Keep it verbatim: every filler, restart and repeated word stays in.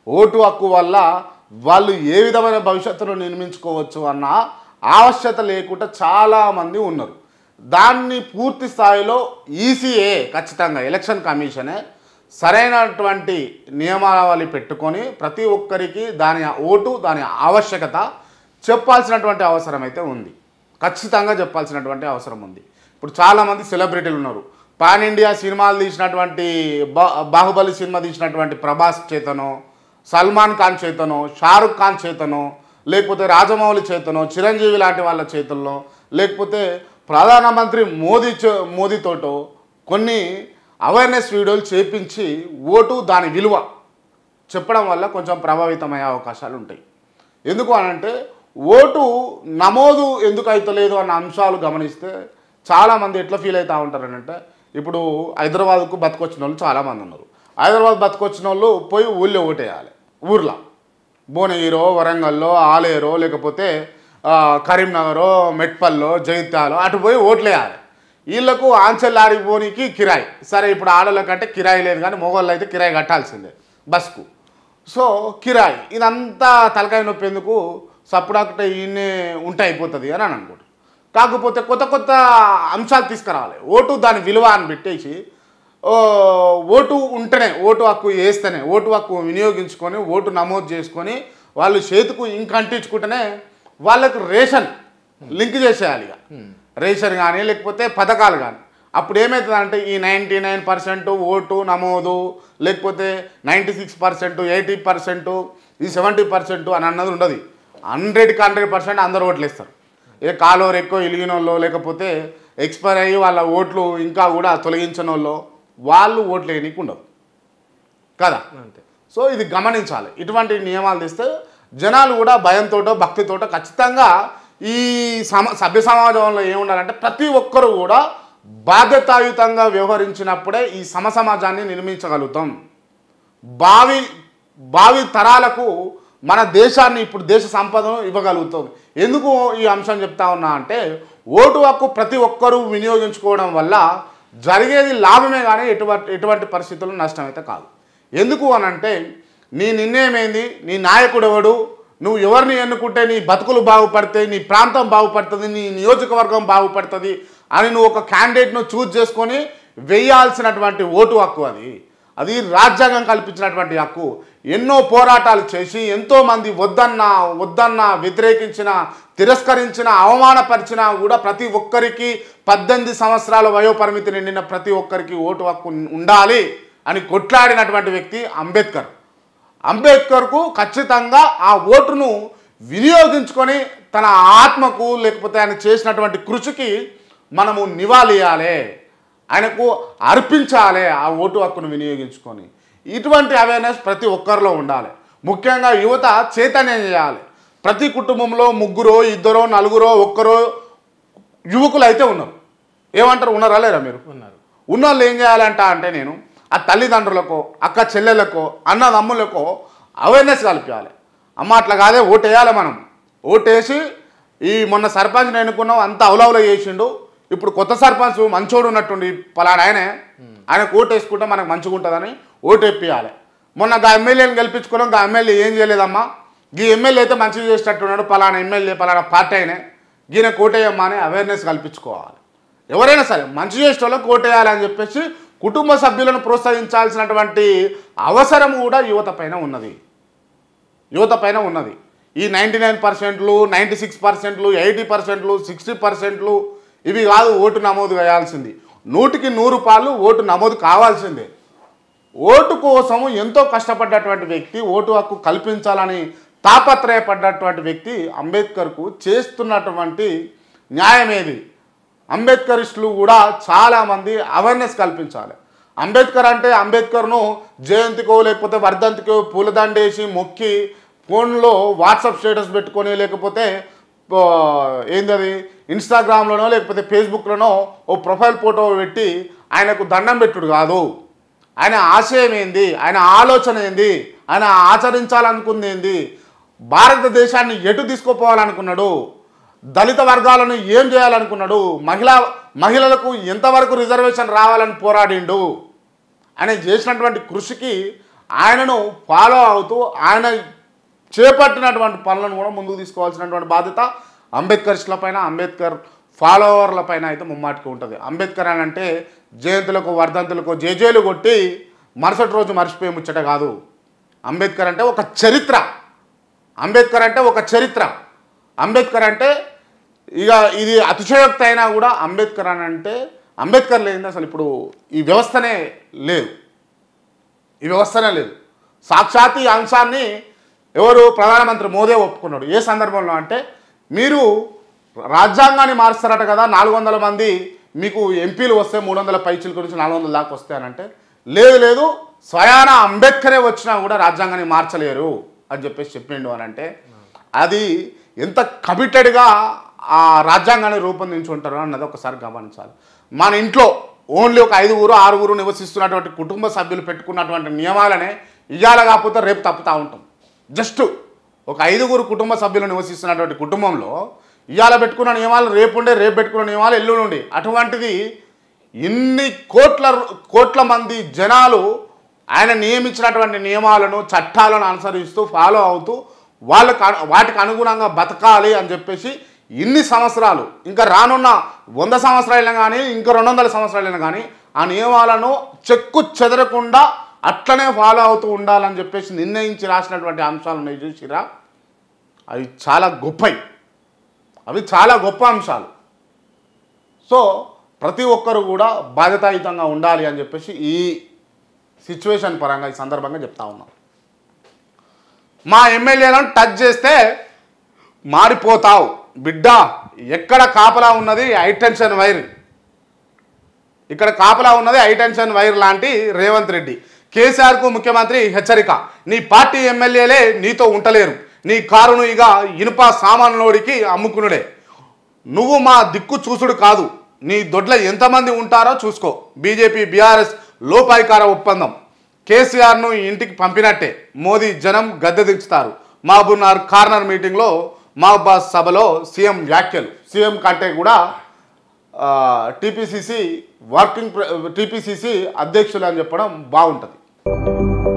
Vote హక్కు వల్ల వాళ్ళు ఏ విధమైన భవిష్యత్తును నిర్మించుకోవచ్చు అన్న ఆవశ్యకత లేకుండా చాలామంది ఉన్నారు. దాన్ని పూర్తి స్థాయిలో ఈసీఏ ఖచ్చితంగా ఎలక్షన్ కమిషనే సరైనటువంటి నియమావళి పెట్టుకొని ప్రతి ఒక్కరికి దాని ఓటు దాని ఆవశ్యకత చెప్పాల్సినటువంటి అవసరం అయితే ఉంది. ఖచ్చితంగా చెప్పాల్సినటువంటి అవసరం ఉంది. ఇప్పుడు చాలామంది సెలబ్రిటీలు ఉన్నారు. పాన్ ఇండియా సినిమాలు తీసినటువంటి బా బాహుబలి సినిమా తీసినటువంటి ప్రభాస్ చేతనో, సల్మాన్ ఖాన్ చేతనో, షారుఖ్ ఖాన్ చేతనో, లేకపోతే రాజమౌళి చేతనో, చిరంజీవి లాంటి వాళ్ళ చేతుల్లో, లేకపోతే ప్రధానమంత్రి మోదీ మోదీతోటో కొన్ని అవేర్నెస్ వీడియోలు చేపించి ఓటు దాని విలువ చెప్పడం వల్ల కొంచెం ప్రభావితమయ్యే అవకాశాలు ఉంటాయి. ఎందుకు అనంటే ఓటు నమోదు ఎందుకు అవుతలేదు అన్న అంశాలు గమనిస్తే చాలామంది ఎట్లా ఫీల్ అవుతూ ఉంటారనంటే, ఇప్పుడు హైదరాబాద్కు బతికొచ్చిన వాళ్ళు చాలామంది ఉన్నారు. హైదరాబాద్ బతికొచ్చిన వాళ్ళు పోయి ఊళ్ళో ఓటేయాలి. ఊర్లో భువనగిరో, వరంగల్లో, ఆలేరో, లేకపోతే కరీంనగరో, మెట్పల్లో, జైత్యాలో అటు పోయి ఓట్లేయాలి. వీళ్ళకు ఆంచెల్లాడికి పోనీకి కిరాయి. సరే ఇప్పుడు ఆడోళ్ళకంటే కిరాయి లేదు, కానీ మొగోళ్ళు అయితే కిరాయి కట్టాల్సిందే బస్కు. సో కిరాయి ఇదంతా తలకాయ నొప్పి ఎందుకు, సప్పుడాకట ఈయనే ఉంటే అయిపోతుంది అని అని అనుకుంటారు. కాకపోతే కొత్త కొత్త అంశాలు తీసుకురావాలి. ఓటు దాని విలువ అని పెట్టేసి ఓటు ఉంటేనే, ఓటు హక్కు వేస్తేనే, ఓటు హక్కు వినియోగించుకొని ఓటు నమోదు చేసుకొని వాళ్ళు చేతికి ఇంక అంటించుకుంటేనే వాళ్ళకు రేషన్ లింక్ చేసేయాలి. ఇక రేషన్ కానీ లేకపోతే పథకాలు కానీ అప్పుడు ఏమవుతుందంటే ఈ నైంటీ నైన్ పర్సెంట్ ఓటు నమోదు, లేకపోతే ninety six percent eighty percent ఈ సెవెంటీ పర్సెంట్ అని అన్నది ఉండదు. హండ్రెడ్కి హండ్రెడ్ పర్సెంట్ అందరు ఓట్లు వేస్తారు. ఏ కాలోరు ఎక్కువ ఇలిగిన వాళ్ళు, లేకపోతే ఎక్స్పైర్ అయ్యి వాళ్ళ ఓట్లు ఇంకా కూడా తొలగించిన వాళ్ళు వాళ్ళు ఓట్లు వేయనీకి ఉండదు కదా. అంతే. సో ఇది గమనించాలి. ఇటువంటి నియమాలు తెస్తే జనాలు కూడా భయంతోటో భక్తితోటో ఖచ్చితంగా ఈ సమ సభ్య సమాజంలో ఏముండాలంటే ప్రతి ఒక్కరు కూడా బాధ్యతాయుతంగా వ్యవహరించినప్పుడే ఈ సమ సమాజాన్ని నిర్మించగలుగుతాం. భావి భావి తరాలకు మన దేశాన్ని, ఇప్పుడు దేశ సంపదను ఇవ్వగలుగుతాం. ఎందుకు ఈ అంశం చెప్తా ఉన్నా అంటే ఓటు హక్కు ప్రతి ఒక్కరూ వినియోగించుకోవడం వల్ల జరిగేది లాభమే కానీ ఎటువంటి ఎటువంటి పరిస్థితుల్లో నష్టం అయితే కాదు. ఎందుకు అనంటే నీ నిర్ణయం ఏంది, నీ నాయకుడు ఎవడు, నువ్వు ఎవరిని ఎన్నుకుంటే నీ బతుకులు బాగుపడతాయి, నీ ప్రాంతం బాగుపడుతుంది, నీ నియోజకవర్గం బాగుపడుతుంది అని నువ్వు ఒక క్యాండిడేట్ను చూజ్ చేసుకొని వేయాల్సినటువంటి ఓటు హక్కు అది అది రాజ్యాంగం కల్పించినటువంటి హక్కు. ఎన్నో పోరాటాలు చేసి ఎంతోమంది వద్దన్న వద్దన్న వ్యతిరేకించిన, తిరస్కరించిన, అవమానపరిచినా కూడా ప్రతి ఒక్కరికి పద్దెనిమిది సంవత్సరాల వయోపరిమితి నిండిన ప్రతి ఒక్కరికి ఓటు హక్కు ఉండాలి అని కొట్లాడినటువంటి వ్యక్తి అంబేద్కర్. అంబేద్కర్కు ఖచ్చితంగా ఆ ఓటును వినియోగించుకొని తన ఆత్మకు, లేకపోతే ఆయన చేసినటువంటి కృషికి మనము నివాళియాలి, ఆయనకు అర్పించాలి ఆ ఓటు హక్కును వినియోగించుకొని. ఇటువంటి అవేర్నెస్ ప్రతి ఒక్కరిలో ఉండాలి. ముఖ్యంగా యువత చైతన్యం చేయాలి. ప్రతి కుటుంబంలో ముగ్గురో, ఇద్దరో, నలుగురో, ఒక్కరో యువకులు అయితే ఉన్నారు. ఏమంటారు, ఉన్నారా లేరా? మీరు ఉన్నారు. ఉన్న వాళ్ళు ఏం చేయాలంట అంటే నేను ఆ తల్లిదండ్రులకో, అక్క చెల్లెలకో, అన్నదమ్ములకో అవేర్నెస్ కల్పించాలి. అమ్మ అట్లా కాదే, ఓటు వేయాలి. మనం ఓటేసి ఈ మొన్న సర్పంచ్ని ఎన్నుకున్నాం, అంత అవలవలో చేసిండు, ఇప్పుడు కొత్త సర్పంచ్ మంచోడు ఉన్నట్టుండి పలానా ఆయనే, ఆయనకు ఓటు వేసుకుంటే మనకు మంచిగా ఉంటుందని ఓటు వేపియాలి. మొన్న గా ఎమ్మెల్యేని గెలిపించుకున్నాం, గా ఎమ్మెల్యే ఏం చేయలేదమ్మా, ఈ ఎమ్మెల్యే అయితే మంచిగా చేసేటట్టున్నాడు, పలానా ఎమ్మెల్యే పలానా పార్టీ అయినే, ఈయన కోటేయమ్మా అని అవేర్నెస్ కల్పించుకోవాలి. ఎవరైనా సరే మంచి చేసే వాళ్ళకి ఓటేయాలని చెప్పేసి కుటుంబ సభ్యులను ప్రోత్సహించాల్సినటువంటి అవసరం కూడా యువత పైన ఉన్నది యువత పైన ఉన్నది ఈ నైంటీ నైన్ పర్సెంట్లు నైంటీ సిక్స్ పర్సెంట్లు ఎయిటీ పర్సెంట్లు సిక్స్టీ పర్సెంట్లు ఇవి కాదు ఓటు నమోదు చేయాల్సింది. నూటికి నూరు పాలు ఓటు నమోదు కావాల్సిందే. ఓటు కోసం ఎంతో కష్టపడ్డటువంటి వ్యక్తి, ఓటు హక్కు కల్పించాలని తాపత్రయపడ్డటువంటి వ్యక్తి అంబేద్కర్కు చేస్తున్నటువంటి న్యాయమేది. అంబేద్కరిస్టులు కూడా చాలామంది అవేర్నెస్ కల్పించాలి. అంబేద్కర్ అంటే అంబేద్కర్ను జయంతికో లేకపోతే వర్ధంతికో పూలదండేసి మొక్కి ఫోన్లో వాట్సాప్ స్టేటస్ పెట్టుకొని, లేకపోతే ఏంటది ఇన్స్టాగ్రామ్లోనో లేకపోతే ఫేస్బుక్లోనో ఓ ప్రొఫైల్ ఫోటో పెట్టి ఆయనకు దండం పెట్టుడు కాదు. ఆయన ఆశయం ఏంది, ఆయన ఆలోచన ఏంది, ఆయన ఆచరించాలనుకుంది ఏంది, భారతదేశాన్ని ఎటు తీసుకుపోవాలనుకున్నాడు, దళిత వర్గాలను ఏం చేయాలనుకున్నాడు, మహిళా మహిళలకు ఎంతవరకు రిజర్వేషన్ రావాలని పోరాడిండు, ఆయన చేసినటువంటి కృషికి ఆయనను ఫాలో అవుతూ ఆయన చేపట్టినటువంటి పనులను కూడా ముందుకు తీసుకోవాల్సినటువంటి బాధ్యత అంబేద్కరిస్టుల పైన, అంబేద్కర్ ఫాలోవర్ల పైన అయితే ముమ్మాటికి ఉంటుంది. అంబేద్కర్ అని అంటే జయంతులకు వర్ధంతులకు జేజేలు కొట్టి మరుసటి రోజు మర్చిపోయి ముచ్చట కాదు. అంబేద్కర్ అంటే ఒక చరిత్ర. అంబేద్కర్ అంటే ఒక చరిత్ర. అంబేద్కర్ అంటే ఇక ఇది అతిశయోక్తి అయినా కూడా అంబేద్కర్ అని అంటే అంబేద్కర్ లేనిది అసలు ఇప్పుడు ఈ వ్యవస్థనే లేదు. ఈ వ్యవస్థనే లేదు. సాక్షాత్ ఈ అంశాన్ని ఎవరు ప్రధానమంత్రి మోదీ ఒప్పుకున్నాడు. ఏ సందర్భంలో అంటే మీరు రాజ్యాంగాన్ని మారుస్తారట కదా, నాలుగు వందల మంది మీకు ఎంపీలు వస్తే మూడు వందల పైచీల నుంచి నాలుగు వందల దాకా వస్తాయనంటే లేదు లేదు స్వయాన అంబేద్కరే వచ్చినా కూడా రాజ్యాంగాన్ని మార్చలేరు అని చెప్పేసి చెప్పిండు అని అంటే అది ఎంత కమిటెడ్గా ఆ రాజ్యాంగాన్ని రూపొందించుంటారు అన్నది ఒకసారి గమనించాలి. మన ఇంట్లో ఓన్లీ ఒక ఐదుగురు ఆరుగురు నివసిస్తున్నటువంటి కుటుంబ సభ్యులు పెట్టుకున్నటువంటి నియమాలనే ఇవాళ కాకపోతే రేపు తప్పుతూ ఉంటాం. జస్ట్ ఒక ఐదుగురు కుటుంబ సభ్యులు నివసిస్తున్నటువంటి కుటుంబంలో ఇవాళ పెట్టుకున్న నియమాలు రేపు ఉండే, రేపు పెట్టుకున్న నియమాలు ఎల్లుండి ఉండే. అటువంటిది ఇన్ని కోట్ల కోట్ల మంది జనాలు ఆయన నియమించినటువంటి నియమాలను చట్టాలను అనుసరిస్తూ ఫాలో అవుతూ వాళ్ళకు వాటికి అనుగుణంగా బతకాలి అని చెప్పేసి ఇన్ని సంవత్సరాలు ఇంకా రానున్న వంద సంవత్సరాలైనా కానీ ఇంకా రెండు వందల సంవత్సరాలైనా కానీ ఆ నియమాలను చెక్కు చెదరకుండా అట్లనే ఫాలో అవుతూ ఉండాలని చెప్పేసి నిర్ణయించి రాసినటువంటి అంశాలు ఉన్నాయి చూసిరా, అవి చాలా గొప్పవి. అవి చాలా గొప్ప అంశాలు. సో ప్రతి ఒక్కరు కూడా బాధ్యతాయుతంగా ఉండాలి అని చెప్పేసి ఈ సిచ్యువేషన్ పరంగా ఈ సందర్భంగా చెప్తా ఉన్నాం. మా ఎమ్మెల్యేలను టచ్ చేస్తే మారిపోతావు బిడ్డ, ఎక్కడ కాపలా ఉన్నది హైటెన్షన్ వైర్, ఇక్కడ కాపలా ఉన్నది హైటెన్షన్ వైర్ లాంటి రేవంత్ రెడ్డి. కేసీఆర్కు ముఖ్యమంత్రి హెచ్చరిక, నీ పార్టీ ఎమ్మెల్యేలే నీతో ఉంటలేరు, నీ కారును ఇక ఇనుప సామాన్లోడికి అమ్ముకునుడే, నువ్వు మా దిక్కు చూసుడు కాదు, నీ దొడ్ల ఎంతమంది ఉంటారో చూసుకో. బీజేపీ బీఆర్ఎస్ లోపాయికార ఒప్పందం, కేసీఆర్ను ఇంటికి పంపినట్టే, మోదీ జనం గద్దె దించుతారు. మహబూబ్నగర్ కార్నర్ మీటింగ్లో మహబాద్ సభలో సీఎం వ్యాఖ్యలు. సీఎం కంటే కూడా టీపీసీసీ వర్కింగ్ టీపీసీసీ అధ్యక్షులు అని చెప్పడం బాగుంటుంది.